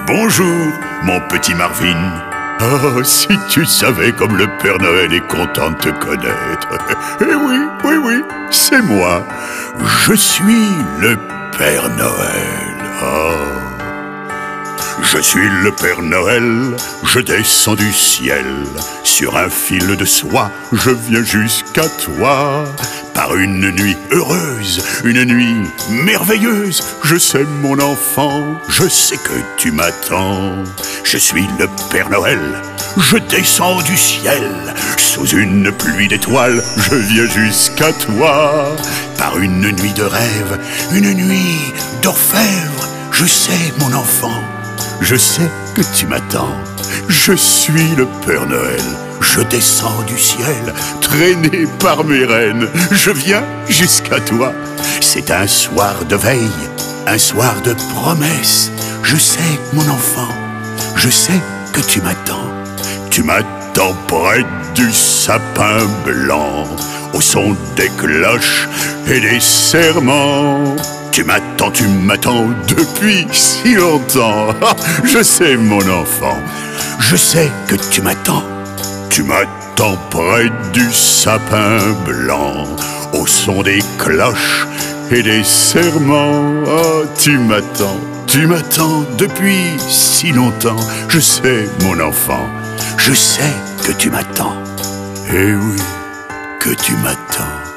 Bonjour, mon petit Marvin. Oh, si tu savais comme le Père Noël est content de te connaître. Eh oui, c'est moi. Je suis le Père Noël. Oh. Je suis le Père Noël, je descends du ciel. Sur un fil de soie, je viens jusqu'à toi. Par une nuit heureuse, une nuit merveilleuse. Je sais mon enfant, je sais que tu m'attends. Je suis le Père Noël, je descends du ciel. Sous une pluie d'étoiles, je viens jusqu'à toi. Par une nuit de rêve, une nuit d'orfèvre. Je sais mon enfant, je sais que tu m'attends. Je suis le Père Noël, je descends du ciel, traîné par mes reines, je viens jusqu'à toi. C'est un soir de veille, un soir de promesse. Je sais, mon enfant, je sais que tu m'attends. Tu m'attends près du sapin blanc, au son des cloches et des serments. Tu m'attends depuis si longtemps. Je sais, mon enfant, je sais que tu m'attends. Tu m'attends près du sapin blanc, au son des cloches et des serments. Oh, tu m'attends depuis si longtemps. Je sais, mon enfant, je sais que tu m'attends. Eh oui, que tu m'attends.